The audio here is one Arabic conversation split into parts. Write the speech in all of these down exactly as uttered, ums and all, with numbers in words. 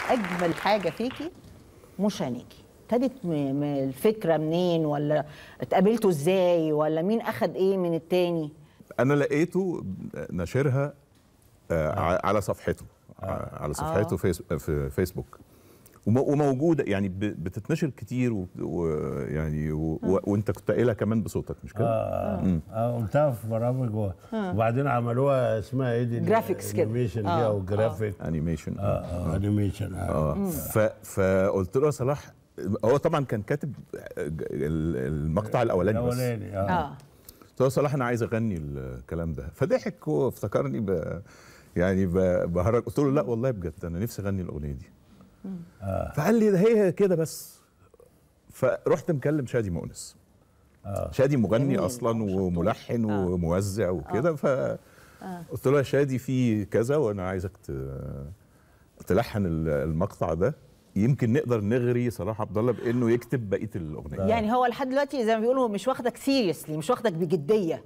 اجمل حاجه فيكي مش عينيكي. ابتدت م- م- الفكره منين، ولا اتقابلتوا ازاي، ولا مين اخد ايه من التاني؟ انا لقيته ناشرها آه آه. على صفحته آه. على صفحته آه. فيس في فيسبوك، وم- وموجوده يعني ب- بتتنشر كتير، ويعني و- و- وانت كنت قايلها كمان بصوتك مش كده؟ اه اه, آه قلتها في برامج و... وبعدين عملوها اسمها ايه دي؟ جرافيكس كده. انيميشن دي آه. او جرافيك. انيميشن. اه اه انيميشن. اه, اه ف- فقلت له يا صلاح، هو طبعا كان كاتب ال- المقطع الاولاني بس. الاولاني اه, اه قلت له يا صلاح انا عايز اغني الكلام ده، فضحك وافتكرني ب يعني ب- بهرج. قلت له لا والله بجد انا نفسي اغني الاغنيه دي. آه. فقال لي ده هي كده بس. فرحت مكلم شادي مؤنس. آه. شادي مغني جميل. اصلا شطور. وملحن آه. وموزع وكده. ف قلت له يا شادي في كذا وانا عايزك ت- تلحن ال- المقطع ده، يمكن نقدر نغري صلاح عبد الله بانه يكتب بقيه الاغنيه. يعني هو لحد دلوقتي زي ما بيقولوا مش واخدك سيريسلي، مش واخدك بجديه.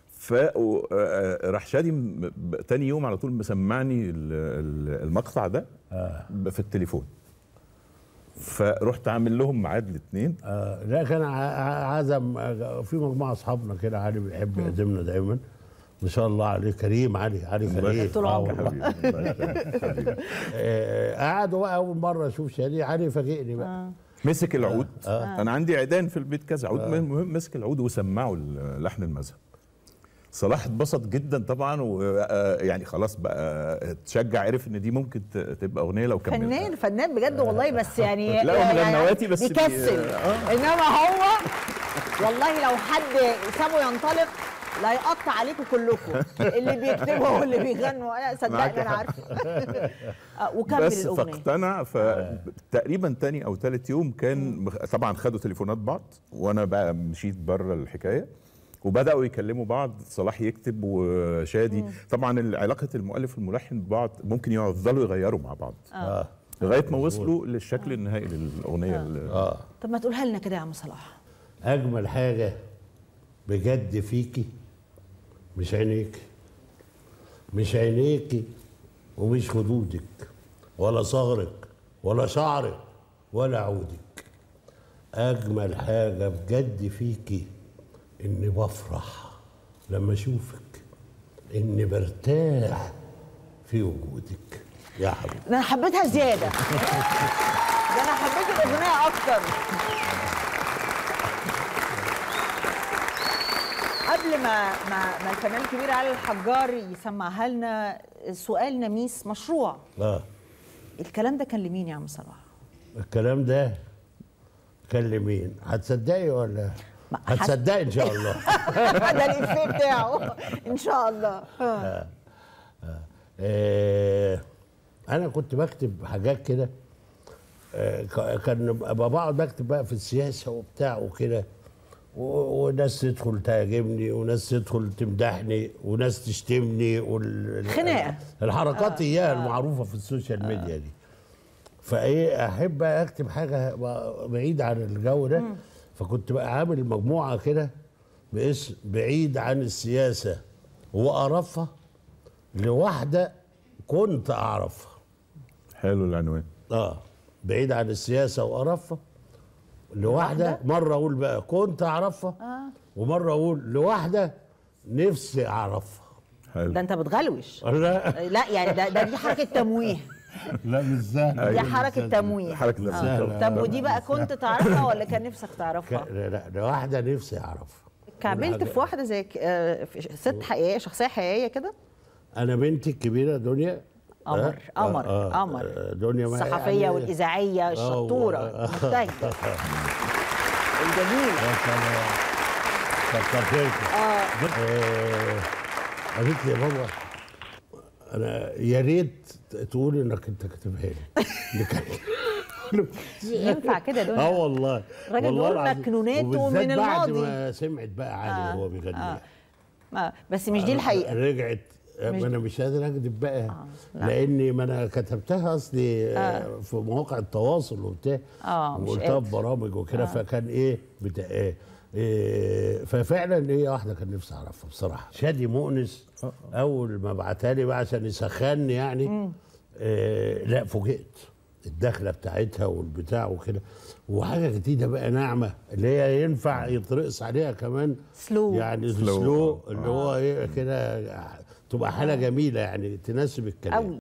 فراح شادي م- ب- تاني يوم على طول مسمعني ال- ال- المقطع ده آه. ب- في التليفون. فرحت عامل لهم ميعاد الاثنين. آه. لا كان ع- ع- عزم آه، في مجموعه اصحابنا كده، علي بيحب يعزمنا دايما ما شاء الله عليه. كريم علي علي كريم طول آه عمره. والله. آه، قعدوا بقى اول مره اشوف شادي. علي فاجئني بقى. مسك العود. آه. انا عندي عيدان في البيت كذا عود. المهم مسك العود وسمعوا ال- لحن المذهب. صلاح اتبسط جدا طبعا، ويعني خلاص بقى اتشجع، عرف ان دي ممكن ت- تبقى اغنيه لو كملتها. فنان فنان بجد والله. بس يعني لا، هو من يعني النواتي بس بي- بيكسل. آه. انما هو والله لو حد سابه ينطلق لا يقطع عليكم كلكم، اللي بيكتبوا واللي بيغنوا. انا معاك صدقني انا حق. عارفه. آه، وكمل بس الاغنيه. فاقتنع. فتقريبا تاني او تالت يوم كان مخ- طبعا خدوا تليفونات بعض، وانا بقى مشيت بره الحكايه وبداوا يكلموا بعض. صلاح يكتب وشادي. طبعا علاقه المؤلف والملحن ببعض ممكن يفضلوا يغيروا مع بعض اه لغايه ما وصلوا للشكل النهائي للاغنيه. ال- اه طب ما تقولها لنا كده يا عم صلاح. اجمل حاجه بجد فيكي مش عينيكي، مش عينيكي ومش خدودك ولا صغرك ولا شعرك ولا عودك. اجمل حاجه بجد فيكي اني بفرح لما اشوفك، اني برتاح في وجودك يا حبيبي. ده انا حبيتها زياده. ده انا حبيت الاغنيه اكتر. قبل ما ما ما الفنان الكبير علي الحجار يسمعها لنا، سؤال نميس مشروع. اه الكلام ده كان لمين يا عم صلاح؟ الكلام ده كان لمين؟ هتصدقي ولا ما- هتصدقي ان شاء الله؟ ده الإفيه بتاعه ان شاء الله. آه. آه، انا كنت بكتب حاجات كده. آه، ك- كان ببقى بقعد بكتب بقى في السياسه وبتاع وكده، و- وناس تدخل تهاجمني وناس تدخل تمدحني وناس تشتمني وال... خناقة. الحركات اياها المعروفه في السوشيال ميديا دي. فايه احب اكتب حاجه بعيد عن الجو ده. فكنت بقى عامل مجموعه كده باسم بعيد عن السياسه وقرفها لواحده كنت اعرفها. حلو العنوان. اه بعيد عن السياسه وقرفها لواحده. مره اقول بقى كنت اعرفها آه. ومره اقول لواحده نفسي اعرفها. حلو. ده انت بتغلوش. لا لا يعني ده, ده دي حركه تمويه. لا مش سهل. دي حركه تمويه. حركة نفسك. سهلة. طب ودي بقى كنت تعرفها ولا كان نفسك تعرفها؟ لا لا لواحده نفسي اعرفها. كعبلت في واحده زي ك- آه، في ست حقيقيه، شخصيه حقيقيه كده. انا بنتي الكبيره دنيا قمر آه، قمر آه، قمر آه، دنيا ما- الصحفيه يعني- والاذاعيه الشطوره آه، المجتهده الجميله. كتر خيرك. اه آه، قالت لي يا بابا انا يا ريت تقول انك انت كاتبها لي. دي كانت- ينفع كده يا دنيا؟ اه والله الراجل والله بيقول العظيم. مكنوناته وبالذات من بعد الماضي. ما سمعت بقى علي وهو بيغنيها. آه. بس مش دي الحقيقه. رجعت. مش ما انا مش قادر اكذب بقى. آه، لا. لاني ما انا كتبتها اصلي آه. في مواقع التواصل وبتاع. آه، مش وقلتها قادر. في برامج وكده. آه. فكان ايه بتا... إيه, إيه ففعلا هي واحده كان نفسي اعرفها بصراحه. شادي مؤنس اول ما بعتها لي بقى عشان يسخني يعني. إيه لا فوجئت. الدخله بتاعتها والبتاع وكده، وحاجه جديده بقى ناعمه اللي هي ينفع يترقص عليها كمان سلو يعني سلو. سلو اللي هو ايه كده، تبقى حاله جميله يعني تناسب الكلام.